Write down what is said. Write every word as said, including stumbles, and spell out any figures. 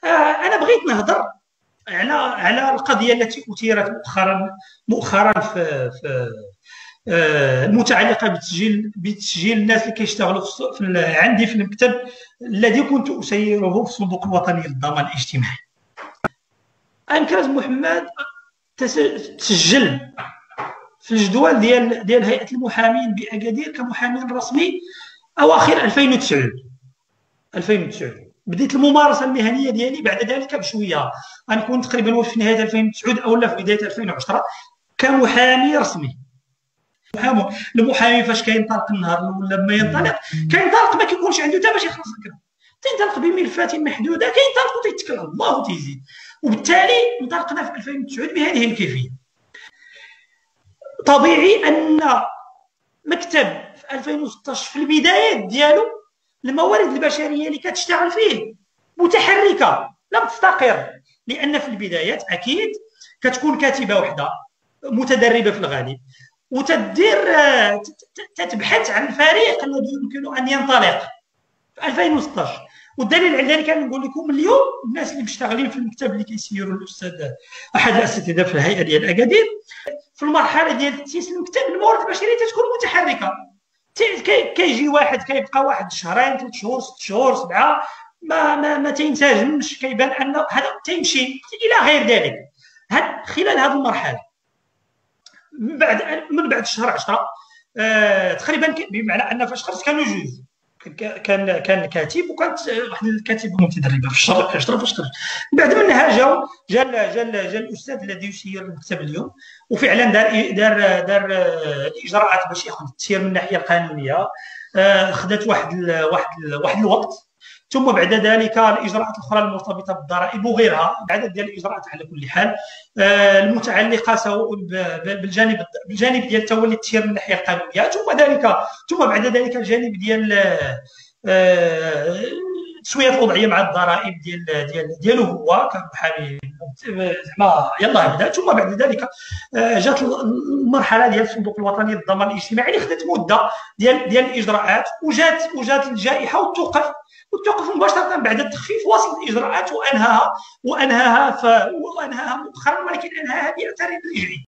انا بغيت نهضر على على القضيه التي اثيرت مؤخرا مؤخرا في في آه، المتعلقه بتسجيل بتسجيل الناس اللي كيشتغلوا في الص- في ال- عندي في المكتب الذي كنت اسيره في الصندوق الوطني للضمان الاجتماعي. امكرز محمد تس- تسجل في الجدول ديال ديال هيئه المحامين باكادير كمحامي رسمي اواخر ألفين وتسعة. ألفين وتسعة بديت الممارسه المهنيه ديالي بعد ذلك بشويه، غنكون تقريبا في نهايه ألفين وتسعة او لا في بدايه ألفين وعشرة كمحامي رسمي. المحامي المحامي فاش كينطلق النهار الاول لما ينطلق كينطلق ما كيكونش عنده حتى باش يخلص الكلام، تينطلق بملفات محدوده، كينطلق وتيتكل على الله وتيزيد. وبالتالي انطلقنا في ألفين وتسعة بهذه الكيفيه. طبيعي ان مكتب في ألفين وستطاش في البدايات ديالو الموارد البشريه اللي كتشتغل فيه متحركه لم تستقر، لان في البدايات اكيد كتكون كاتبه وحده متدربه في الغالب وتدير تتبحث عن الفريق الذي يمكن ان ينطلق في ألفين وستطاش. والدليل على ذلك انا نقول لكم اليوم الناس اللي مشتغلين في المكتب اللي كيسيروا الاستاذ احد الاساتذه في الهيئه ديال اكادير في المرحله ديال تاسيس المكتب الموارد البشريه تتكون متحركه. كيجي واحد كيبقى واحد شهرين ثلاث شهور ست شهور سبعه ما ما ما تينسجمش، كيبان انه هذا تيمشي الى غير ذلك. هاد خلال هذه المرحله من بعد من بعد شهر عشرة آه تقريبا بمعنى ان فاش خرجت كانوا جوج، كان كان كاتب وكانت واحد الكاتبه متدربه في الشهر عشرة فاش خرجت. بعد منها جاو جا جا جا الاستاذ الذي يسير المكتب اليوم وفعلا دار دار دار الاجراءات باش ياخذ التسيير من الناحيه القانونيه. آه خدات واحد ال واحد ال واحد الوقت، ثم بعد ذلك الاجراءات الاخرى المرتبطه بالضرائب وغيرها، عدد ديال الاجراءات على كل حال آه المتعلقه سواء بالجانب بالجانب ديال تولي التسيير من الناحيه القانونيه، ثم ذلك ثم بعد ذلك الجانب ديال آه تسويه الوضعيه مع الضرائب ديال ديال ديالو هو كمحامي زعما يلاه بدا. ثم بعد ذلك جات المرحله ديال الصندوق الوطني للضمان الاجتماعي اللي خدت مده ديال ديال الاجراءات، وجات وجات الجائحه وتوقف وتوقف مباشره بعد التخفيف، واصل الاجراءات وانهاها وانهاها وانهاها مؤخرا، ولكن انهاها باعتراف رجعي.